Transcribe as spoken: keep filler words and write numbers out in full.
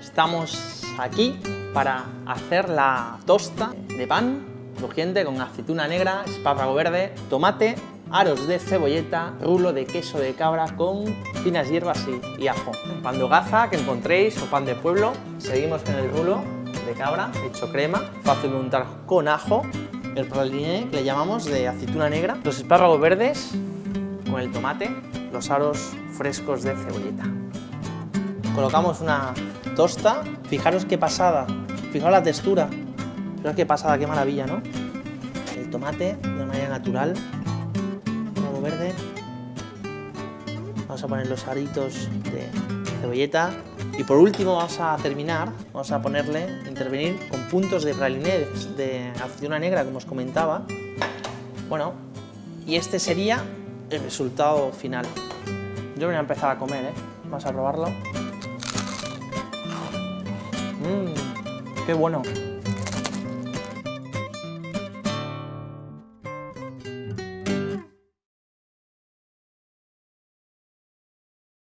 Estamos aquí para hacer la tosta de pan crujiente con aceituna negra, espárrago verde, tomate, aros de cebolleta, rulo de queso de cabra con finas hierbas y, y ajo. Pan de hogaza que encontréis o pan de pueblo. Seguimos con el rulo de cabra hecho crema, fácil de untar con ajo. El praliné que le llamamos de aceituna negra, los espárragos verdes con el tomate, los aros frescos de cebolleta. Colocamos una tosta, fijaros qué pasada, fijaros la textura, fijaros qué pasada, qué maravilla, ¿no? El tomate de una manera natural, algo verde. Vamos a poner los aritos de cebolleta y por último vamos a terminar, vamos a ponerle, intervenir con puntos de praliné de aceituna negra, como os comentaba. Bueno, y este sería el resultado final. Yo voy a empezar a comer, ¿eh? Vamos a probarlo. Mmm, qué bueno.